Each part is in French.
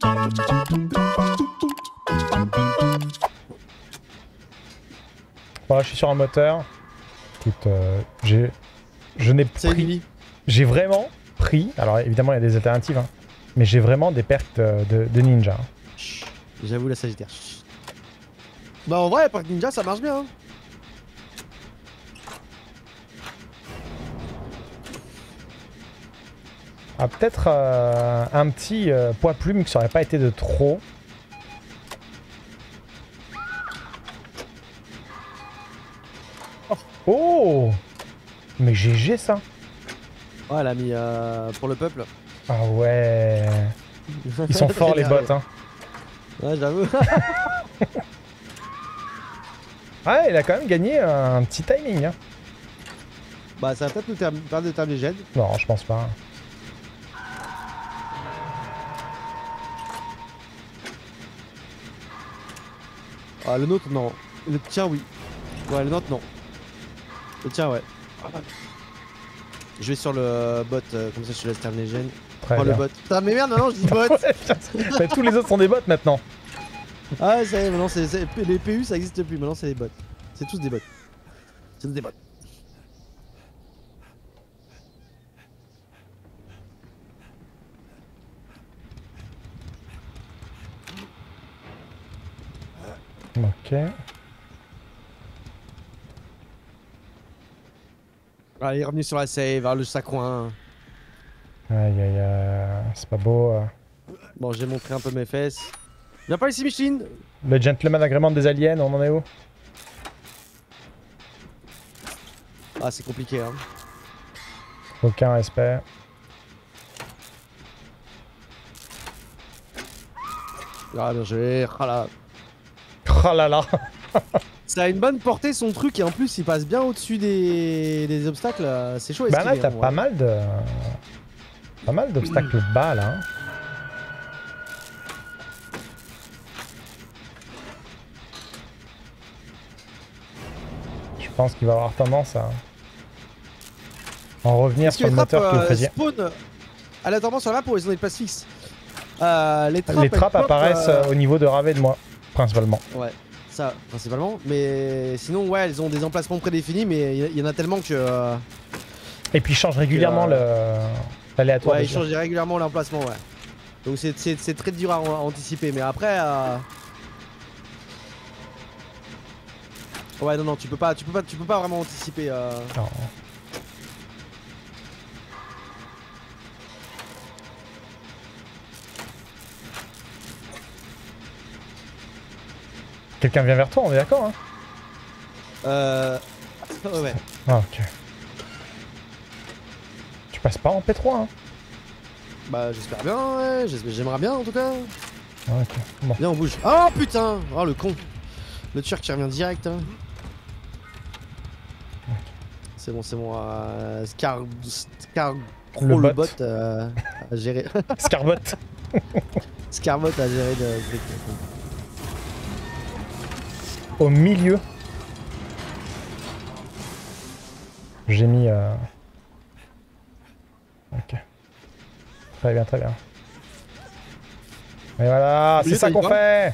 Voilà, je suis sur un moteur. Écoute, je n'ai pris... J'ai vraiment pris... Alors évidemment, il y a des alternatives, hein, mais j'ai vraiment des pertes de ninja. J'avoue, la Sagittaire. Bah en vrai, Park Ninja, ça marche bien. Hein. Ah, peut-être un petit poids plume que ça aurait pas été de trop. Oh! Mais GG ça! Ouais, elle a mis pour le peuple. Ah ouais! Ils sont forts les bots, hein! Ouais, j'avoue. Ouais, il a quand même gagné un petit timing, hein! Bah, ça va peut-être nous permettre de terminer Gênes. Non, je pense pas. Ah, le nôtre, non. Le tien, oui. Ouais, le nôtre, non. Le tien, ouais. Je vais sur le bot, comme ça je te laisse terminer Gênes. Très Oh, bien. le bot. Putain, mais merde, non, je dis bot. Mais tous les autres sont des bots maintenant. Ah, ouais, ça y est, maintenant, les PU, ça existe plus. Maintenant, c'est des bots. C'est tous des bots. C'est tous des bots. Ok. Allez, revenu sur la save, vers le saccoin. Aïe aïe aïe, c'est pas beau. Bon, j'ai montré un peu mes fesses. Viens pas ici, Micheline. Le gentleman agrément des aliens, on en est où? Ah, c'est compliqué, hein. Aucun respect. Ah, bien joué. Ah là. Oh là là. Ça a une bonne portée son truc et en plus il passe bien au-dessus des obstacles. C'est chaud. Bah là, t'as pas mal de... Pas mal d'obstacles bas là. Hein. Je pense qu'il va avoir tendance à en revenir sur le moteur que vous faisiez. Spawn aléatoirement sur la map ou ils ont des places fixes. Les trappes apparaissent au niveau de Ravet de moi, principalement. Ouais, ça principalement. Mais sinon, ouais, elles ont des emplacements prédéfinis, mais il y en a tellement que... Et puis ils changent régulièrement l'aléatoire. Ouais, ils changent régulièrement l'emplacement, ouais. Donc c'est très dur à anticiper, mais après... Ouais, non, tu peux pas vraiment anticiper. Non. Quelqu'un vient vers toi, on est d'accord, hein? Ouais. Ah, ok. Tu passes pas en P3, hein? Bah j'espère bien, ouais. J'aimerais bien en tout cas. Ah, ok, bon. Viens, on bouge. Oh putain! Oh le con! Le Turc qui revient direct. Hein. C'est bon, c'est bon. Scar Pro le bot à gérer. Scarbot. Scarbot à gérer le truc. Au milieu. J'ai mis... Ok. Très bien, très bien. Et voilà, c'est ça qu'on fait.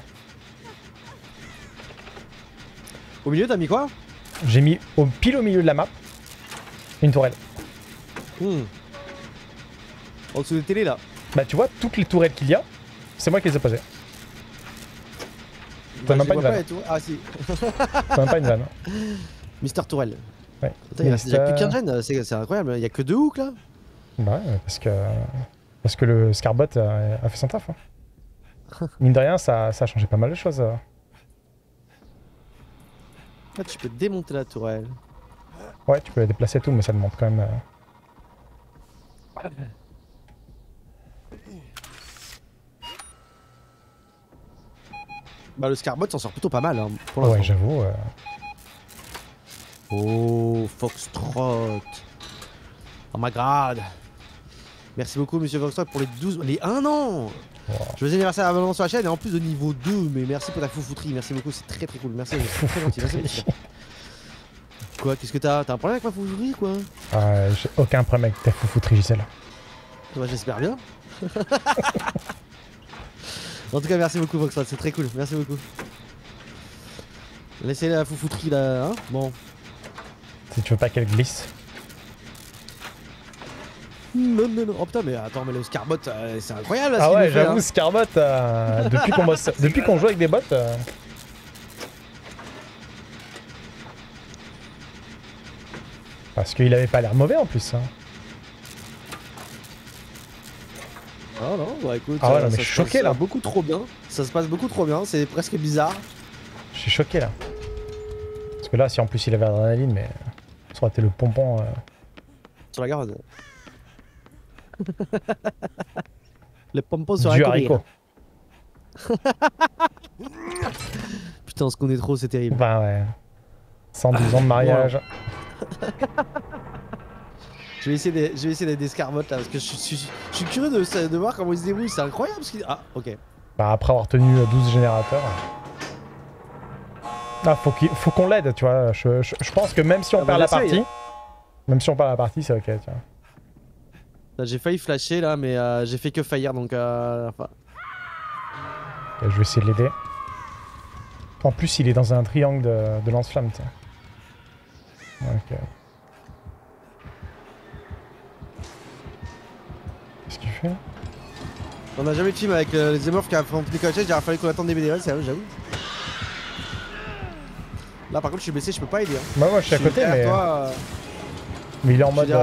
Au milieu, t'as mis quoi? J'ai mis pile au milieu de la map une tourelle. En dessous des télés là. Bah tu vois, toutes les tourelles qu'il y a, c'est moi qui les ai posées. T'as Bah, même pas une vanne. Ah si. T'as même pas une vanne. Mister Tourelle. Ouais. Attends, il y a plus qu'un gène, c'est incroyable. Il y a que 2 hooks là. Bah ouais, parce que le Scarbot a fait son taf. Hein. Mine de rien, ça a changé pas mal de choses. Ah, tu peux démonter la tourelle. Ouais, tu peux la déplacer et tout, mais ça demande quand même... Bah le Scarbot s'en sort plutôt pas mal hein, pour l'instant. Ouais, j'avoue. Oh, Foxtrot. Oh my god. Merci beaucoup monsieur Foxtrot pour les 1 an. Wow. Joyeux anniversaire à Valence sur la chaîne et en plus de niveau 2, mais merci pour ta foufouterie, merci beaucoup, c'est très cool, merci, c'est très gentil, merci. Quoi, qu'est-ce que t'as un problème avec ma foufouterie quoi? J'ai aucun problème avec ta foufouterie Gisèle. Bah j'espère bien. En tout cas, merci beaucoup, Foxtrot, c'est très cool. Merci beaucoup. Laissez la foufouterie là, hein. Bon. Si tu veux pas qu'elle glisse. Non, non, non. Oh putain, mais attends, mais le Scarbot, c'est incroyable là, ce Ah qu'il ouais, nous fait, j'avoue, hein. Scarbot, depuis qu'on bosse, depuis qu'on joue avec des bots. Parce qu'il avait pas l'air mauvais en plus. Hein. Ah non, bah écoute, Ah ouais, non, mais ça je suis se choqué passe là. beaucoup trop bien. Ça se passe beaucoup trop bien, c'est presque bizarre. Je suis choqué là. Parce que là, si en plus il avait l'adrénaline, mais ça aurait été le pompon. Sur la garde. Le pompon sur la Du courir. haricot. Putain, on se connaît trop, c'est terrible. Bah ouais. 112 ans de mariage. Je vais essayer d'être des Scarbots là, parce que je suis curieux de voir comment ils se débrouillent, c'est incroyable ce qu'ils... Ah, ok. Bah après avoir tenu 12 générateurs. Ah, faut qu'on l'aide, tu vois. Je pense que même si on perd la j'essaye, partie, hein. même si on perd la partie, c'est ok, tu vois. Là, j'ai failli flasher là, mais j'ai fait que faillir donc... Enfin... Ok, je vais essayer de l'aider. En plus, il est dans un triangle de lance-flamme, tu sais. Ok. Qu'est-ce qu'il fait? On a jamais de film avec les émorphes qui affrontent les coachs, il aurait fallu qu'on attende des BDL, c'est vrai, j'avoue. Là par contre je suis blessé, je peux pas aider. Hein. Bah moi je suis à côté mais... Toi, mais il est en mode...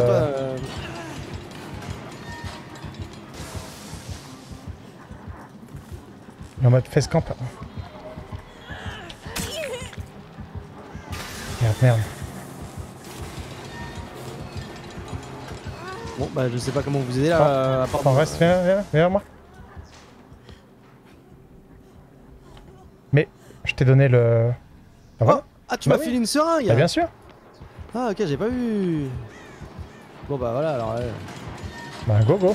Il est en mode face camp. Merde, merde. Bon bah je sais pas comment vous aider là. Attends, reste, viens vers moi. Mais je t'ai donné le... Ah, voilà. Ah tu m'as filé une seringue. Bah bien sûr. Ah ok, j'ai pas vu. Bon bah voilà alors. Bah go go.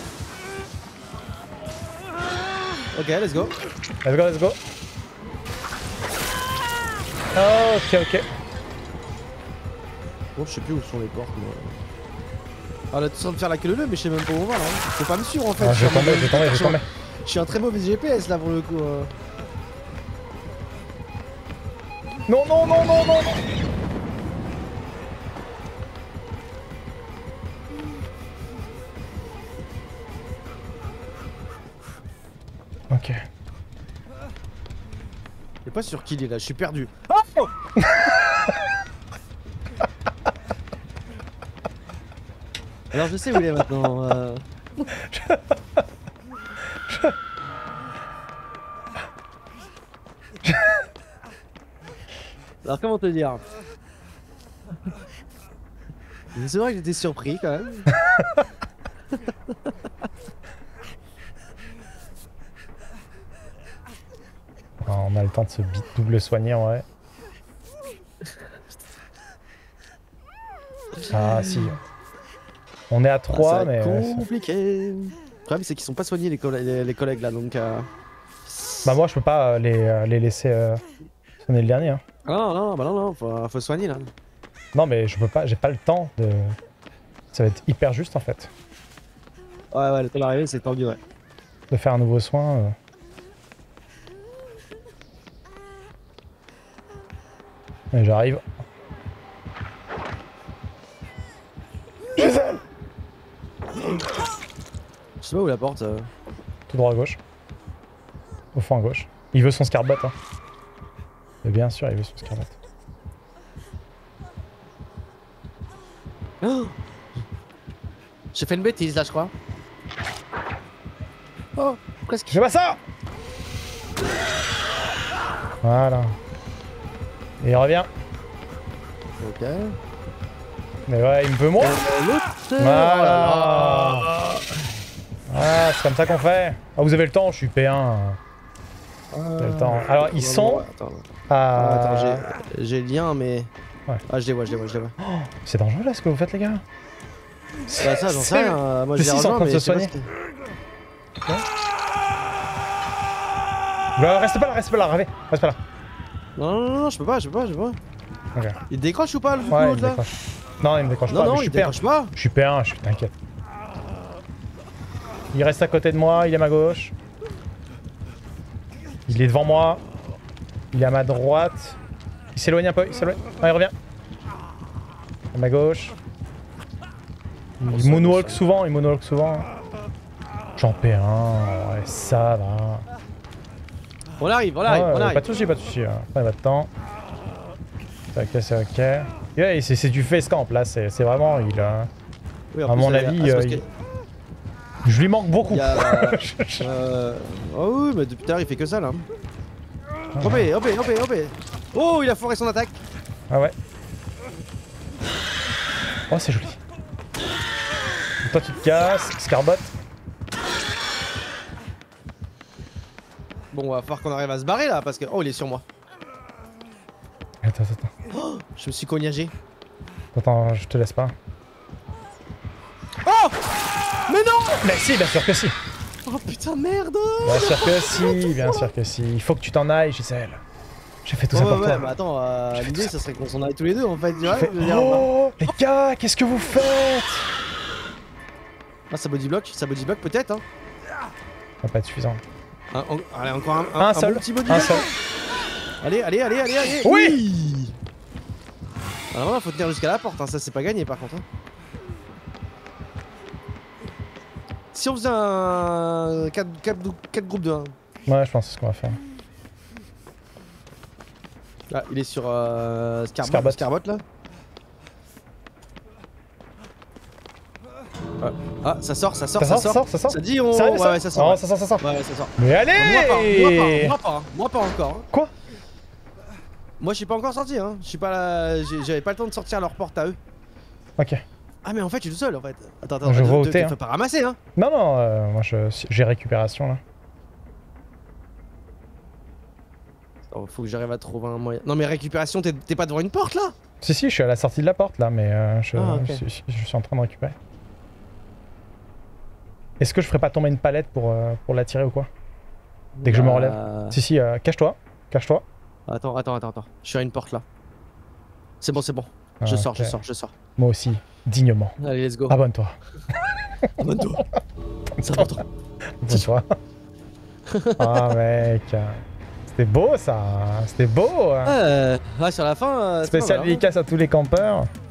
Ok, let's go. Let's go, let's go. Oh, ok, ok. Bon, je sais plus où sont les portes. Mais... Ah, là, tu es en train de faire la queue leu, mais je sais même pas où on va là. Faut pas me suivre en fait. Ah, je vais tomber, je vais tomber, je vais tomber. Je suis un très mauvais GPS là pour le coup. Non, non, non, non, non, non. Ok. Je sais pas sur qui il est là, je suis perdu. Oh Alors je sais où il est maintenant. Alors comment te dire? C'est vrai que j'étais surpris quand même. On a le temps de se double soigner en vrai. Ah si. On est à 3 mais... C'est compliqué. Le problème c'est qu'ils sont pas soignés les collègues là donc... Bah moi je peux pas les laisser sonner le dernier. Hein. Ah non, non, bah non, faut soigner là. Non mais je peux pas, j'ai pas le temps de... Ça va être hyper juste en fait. Ouais, le temps d'arriver c'est tendu, ouais. De faire un nouveau soin. Et j'arrive. Jason! Je sais pas où la porte. Tout droit à gauche. Au fond à gauche. Il veut son Scarbot. Hein. Mais bien sûr, il veut son Scarbot. Oh, j'ai fait une bêtise là, je crois. Oh, presque. Fais pas ça! Voilà. Et il revient. Ok. Mais ouais, il me veut moi. Voilà. Ah, c'est comme ça qu'on fait. Ah, vous avez le temps, je suis P1. Vous avez le temps. Alors, ils sont... Attends, j'ai le lien, mais... Ouais. Ah, je les vois. Oh, c'est dangereux là ce que vous faites, les gars. Bah ça, j'en sais rien. Moi, je les ils sont en rejoins, train de mais se soigner. Reste pas là, Ravé. Reste pas là. Non, je peux pas. Ok. Il décroche ou pas le Ouais, il me là? décroche. Non, il me décroche pas. Non, mais je il suis P1. décroche pas. Je suis P1, t'inquiète. Il reste à côté de moi, il est à ma gauche. Il est devant moi. Il est à ma droite. Il s'éloigne un peu, il s'éloigne. Ah, il revient. À ma gauche. Il moonwalk souvent, J'en paie un, ouais, ça va. On arrive, on arrive. Pas de soucis, pas de soucis. Pas de temps. C'est ok, c'est ok. Yeah, c'est du face camp là, c'est vraiment. Oui, à mon avis, je lui manque beaucoup. Oh oui, mais depuis tout à l'heure il fait que ça là. Hopé. Oh, il a foiré son attaque. Ah ouais. Oh, c'est joli. Toi, tu te casses, Scarbot. Bon, va falloir qu'on arrive à se barrer là parce que. Oh, il est sur moi. Attends. Oh, je me suis cognagé. Attends, je te laisse pas. Oh! Mais non! Mais si, bien sûr que si. Oh putain, merde! Bien sûr que si. Il faut que tu t'en ailles, Gisèle. J'ai fait tout ça pour toi. Ouais, mais attends, l'idée ça serait qu'on s'en aille tous les deux en fait. Oh, les gars, qu'est-ce que vous faites? Ah, ça body block peut-être, hein. Ça va pas être suffisant. Allez, encore un seul. Bon petit body block. Allez. Oui! Alors là, faut tenir jusqu'à la porte, hein. Ça c'est pas gagné par contre. Hein. Si on faisait un 4 groupes de 1. Ouais, je pense que c'est ce qu'on va faire. Ah, il est sur Scarbot là. Ah, ça sort. Ça dit on... Ça ouais, ça sort. Oh, ça sort. Ouais, ça sort. Mais allez! Moi pas encore. Hein. Quoi? Moi je suis pas encore sorti, hein. Je suis pas là... J'avais pas le temps de sortir leur porte à eux. Ok. Ah mais en fait je suis tout seul en fait. Attends, je vois au thé. Faut pas ramasser, hein. Non, moi j'ai récupération là. Oh, faut que j'arrive à trouver un moyen. Non mais récupération, t'es pas devant une porte là? Si, je suis à la sortie de la porte là, mais je suis en train de récupérer. Est-ce que je ferais pas tomber une palette pour la tirer ou quoi? Dès que je me relève. Si, cache-toi. Attends. Je suis à une porte là. C'est bon. Je sors. Moi aussi, dignement. Allez, let's go. Abonne-toi. C'est important. Abonne-toi. Ah mec. C'était beau ça. Ouais, sur la fin. spécial dédicace à tous les campeurs.